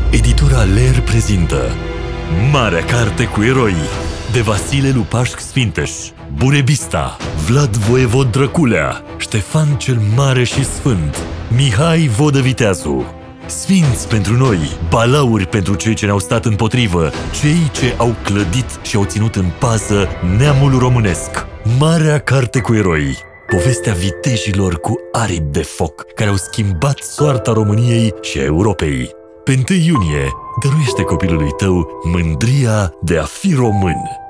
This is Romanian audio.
Editura Ler prezintă Marea carte cu eroi de Vasile Lupașc Sfinteș, Burebista, Vlad Voievod Drăculea, Ștefan cel Mare și Sfânt, Mihai Vodă Viteazu. Sfinți pentru noi, balauri pentru cei ce ne-au stat împotrivă, cei ce au clădit și au ținut în pază neamul românesc. Marea carte cu eroi. Povestea vitejilor cu aripi de foc, care au schimbat soarta României și a Europei. Pe 1 iunie, dăruiește copilului tău mândria de a fi român.